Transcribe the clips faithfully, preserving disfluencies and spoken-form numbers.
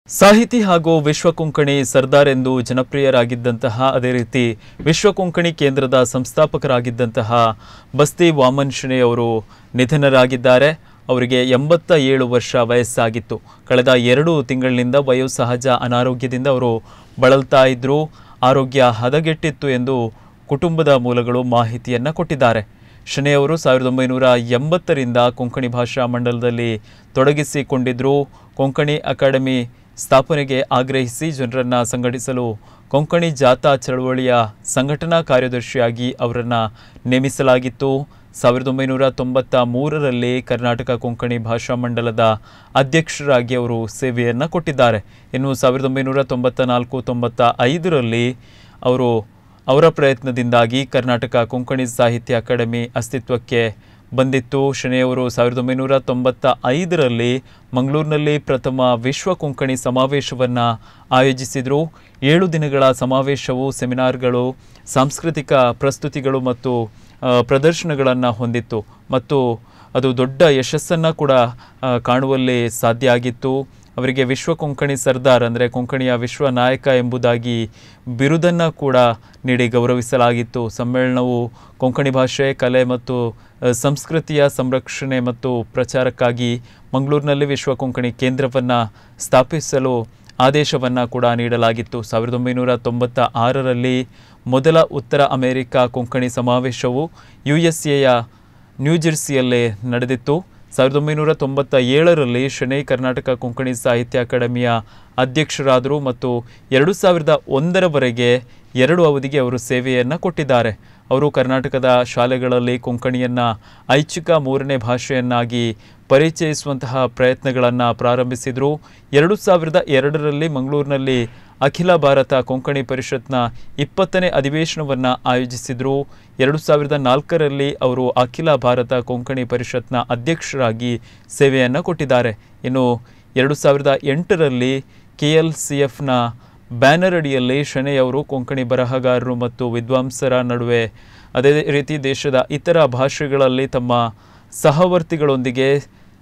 ಸಾಹಿತಿ ಹಾಗೂ ವಿಶ್ವಕೊಂಕಣಿ ಸರ್ದಾರ್ ಎಂದು ಜನಪ್ರಿಯರಾಗಿದ್ದಂತಹ ಅದೇ ರೀತಿ ವಿಶ್ವಕೊಂಕಣಿ ಕೇಂದ್ರದ ಸಂಸ್ಥಾಪಕರಾಗಿದ್ದಂತಹ ಬಸ್ತಿ ವಾಮನ್ ಶೆಣೈ ಅವರು ನಿಧನರಾಗಿದ್ದಾರೆ. ಅವರಿಗೆ ಎಂಬತ್ತ ಏಳು ವರ್ಷ ವಯಸ್ಸಾಗಿತ್ತು. ಕಳೆದ ಎರಡು ತಿಂಗಳಿನಿಂದ ವಯೋಸಹಜ ಅನಾರೋಗ್ಯದಿಂದ ಅವರು ಬಳಲ್ತಾ ಇದ್ರು. ಆರೋಗ್ಯ ಹದಗೆಟ್ಟಿತ್ತು ಎಂದು ಕುಟುಂಬದ ಮೂಲಗಳು ಮಾಹಿತಿಯನ್ನು ಕೊಟ್ಟಿದ್ದಾರೆ. ಶೆಣೈ ಅವರು ಸಾವಿರದ ಒಂಬೈನೂರ ಎಂಬತ್ತರಿಂದ ಕೊಂಕಣಿ ಭಾಷಾ ಮಂಡಲದಲ್ಲಿ ತೊಡಗಿಸಿಕೊಂಡಿದ್ದರು. ಕೊಂಕಣಿ ಅಕಾಡೆಮಿ ಸ್ಥಾಪನೆಗೆ ಆಗ್ರಹಿಸಿ ಜನರನ್ನು ಸಂಘಟಿಸಲು ಕೊಂಕಣಿ ಜಾಥಾ ಚಳವಳಿಯ ಸಂಘಟನಾ ಕಾರ್ಯದರ್ಶಿಯಾಗಿ ಅವರನ್ನು ನೇಮಿಸಲಾಗಿತ್ತು. ಸಾವಿರದ ಒಂಬೈನೂರ ತೊಂಬತ್ತ ಮೂರರಲ್ಲಿ ಕರ್ನಾಟಕ ಕೊಂಕಣಿ ಭಾಷಾ ಮಂಡಲದ ಅಧ್ಯಕ್ಷರಾಗಿ ಅವರು ಸೇವೆಯನ್ನು ಕೊಟ್ಟಿದ್ದಾರೆ. ಇನ್ನು ಸಾವಿರದ ಒಂಬೈನೂರ ತೊಂಬತ್ತ ನಾಲ್ಕು ತೊಂಬತ್ತ ಐದರಲ್ಲಿ ಅವರು ಅವರ ಪ್ರಯತ್ನದಿಂದಾಗಿ ಕರ್ನಾಟಕ ಕೊಂಕಣಿ ಸಾಹಿತ್ಯ ಅಕಾಡೆಮಿ ಅಸ್ತಿತ್ವಕ್ಕೆ ಬಂದಿತ್ತು. ಶೆಣೈ ಅವರು ಸಾವಿರದ ಒಂಬೈನೂರ ತೊಂಬತ್ತ ಐದರಲ್ಲಿ ಮಂಗಳೂರಿನಲ್ಲಿ ಪ್ರಥಮ ವಿಶ್ವ ಕೊಂಕಣಿ ಸಮಾವೇಶವನ್ನು ಆಯೋಜಿಸಿದರು. ಏಳು ದಿನಗಳ ಸಮಾವೇಶವು ಸೆಮಿನಾರ್ಗಳು, ಸಾಂಸ್ಕೃತಿಕ ಪ್ರಸ್ತುತಿಗಳು ಮತ್ತು ಪ್ರದರ್ಶನಗಳನ್ನು ಹೊಂದಿತ್ತು ಮತ್ತು ಅದು ದೊಡ್ಡ ಯಶಸ್ಸನ್ನು ಕೂಡ ಕಾಣುವಲ್ಲಿ ಸಾಧ್ಯ ಆಗಿತ್ತು. ಅವರಿಗೆ ವಿಶ್ವ ಕೊಂಕಣಿ ಸರ್ದಾರ್ ಅಂದರೆ ಕೊಂಕಣಿಯ ವಿಶ್ವ ನಾಯಕ ಎಂಬುದಾಗಿ ಬಿರುದನ್ನು ಕೂಡ ನೀಡಿ ಗೌರವಿಸಲಾಗಿತ್ತು. ಸಮ್ಮೇಳನವು ಕೊಂಕಣಿ ಭಾಷೆ, ಕಲೆ ಮತ್ತು ಸಂಸ್ಕೃತಿಯ ಸಂರಕ್ಷಣೆ ಮತ್ತು ಪ್ರಚಾರಕ್ಕಾಗಿ ಮಂಗಳೂರಿನಲ್ಲಿ ವಿಶ್ವ ಕೊಂಕಣಿ ಕೇಂದ್ರವನ್ನು ಸ್ಥಾಪಿಸಲು ಆದೇಶವನ್ನು ಕೂಡ ನೀಡಲಾಗಿತ್ತು. ಸಾವಿರದ ಒಂಬೈನೂರ ತೊಂಬತ್ತ ಆರರಲ್ಲಿ ಮೊದಲ ಉತ್ತರ ಅಮೆರಿಕಾ ಕೊಂಕಣಿ ಸಮಾವೇಶವು ಯು ಎಸ್ ಎಯ ನ್ಯೂಜೆರ್ಸಿಯಲ್ಲೇ ನಡೆದಿತ್ತು. ಸಾವಿರದ ಒಂಬೈನೂರ ತೊಂಬತ್ತ ಏಳರಲ್ಲಿ ಶೆಣೈ ಕರ್ನಾಟಕ ಕೊಂಕಣಿ ಸಾಹಿತ್ಯ ಅಕಾಡೆಮಿಯ ಅಧ್ಯಕ್ಷರಾದರು ಮತ್ತು ಎರಡು ಸಾವಿರದ ಒಂದರವರೆಗೆ ಎರಡು ಅವಧಿಗೆ ಅವರು ಸೇವೆಯನ್ನು ಕೊಟ್ಟಿದ್ದಾರೆ. ಅವರು ಕರ್ನಾಟಕದ ಶಾಲೆಗಳಲ್ಲಿ ಕೊಂಕಣಿಯನ್ನು ಐಚ್ಛಿಕ ಮೂರನೇ ಭಾಷೆಯನ್ನಾಗಿ ಪರಿಚಯಿಸುವಂತಹ ಪ್ರಯತ್ನಗಳನ್ನು ಪ್ರಾರಂಭಿಸಿದರು. ಎರಡು ಸಾವಿರದ ಎರಡರಲ್ಲಿ ಮಂಗಳೂರಿನಲ್ಲಿ ಅಖಿಲ ಭಾರತ ಕೊಂಕಣಿ ಪರಿಷತ್ನ ಇಪ್ಪತ್ತನೇ ಅಧಿವೇಶನವನ್ನು ಆಯೋಜಿಸಿದರು. ಎರಡು ಸಾವಿರದ ನಾಲ್ಕರಲ್ಲಿ ಅವರು ಅಖಿಲ ಭಾರತ ಕೊಂಕಣಿ ಪರಿಷತ್ನ ಅಧ್ಯಕ್ಷರಾಗಿ ಸೇವೆಯನ್ನು ಕೊಟ್ಟಿದ್ದಾರೆ. ಇನ್ನು ಎರಡು ಸಾವಿರದ ಎಂಟರಲ್ಲಿ ಕೆ ಎಲ್ ಸಿ ಎಫ್ನ ಬ್ಯಾನರ್ ಅಡಿಯಲ್ಲಿ ಶೆಣೈ ಅವರು ಕೊಂಕಣಿ ಬರಹಗಾರರು ಮತ್ತು ವಿದ್ವಾಂಸರ ನಡುವೆ ಅದೇ ರೀತಿ ದೇಶದ ಇತರ ಭಾಷೆಗಳಲ್ಲಿ ತಮ್ಮ ಸಹವರ್ತಿಗಳೊಂದಿಗೆ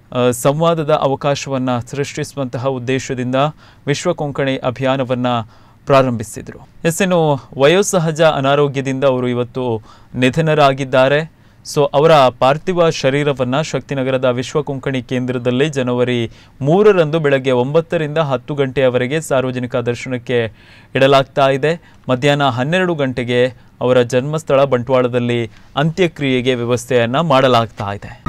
ಸಂವಾದದ ಅವಕಾಶವನ್ನು ಸೃಷ್ಟಿಸುವಂತಹ ಉದ್ದೇಶದಿಂದ ವಿಶ್ವ ಕೊಂಕಣಿ ಅಭಿಯಾನವನ್ನು ಪ್ರಾರಂಭಿಸಿದರು. ಎಸ್ ಇನ್ನು ವಯೋಸಹಜ ಅನಾರೋಗ್ಯದಿಂದ ಅವರು ಇವತ್ತು ನಿಧನರಾಗಿದ್ದಾರೆ. ಸೊ ಅವರ ಪಾರ್ಥಿವ ಶರೀರವನ್ನು ಶಕ್ತಿನಗರದ ವಿಶ್ವ ಕೊಂಕಣಿ ಕೇಂದ್ರದಲ್ಲಿ ಜನವರಿ ಮೂರರಂದು ಬೆಳಗ್ಗೆ ಒಂಬತ್ತರಿಂದ ಹತ್ತು ಗಂಟೆಯವರೆಗೆ ಸಾರ್ವಜನಿಕ ದರ್ಶನಕ್ಕೆ ಇಡಲಾಗ್ತಾ ಇದೆ. ಮಧ್ಯಾಹ್ನ ಹನ್ನೆರಡು ಗಂಟೆಗೆ ಅವರ ಜನ್ಮಸ್ಥಳ ಬಂಟ್ವಾಳದಲ್ಲಿ ಅಂತ್ಯಕ್ರಿಯೆಗೆ ವ್ಯವಸ್ಥೆಯನ್ನು ಮಾಡಲಾಗ್ತಾ ಇದೆ.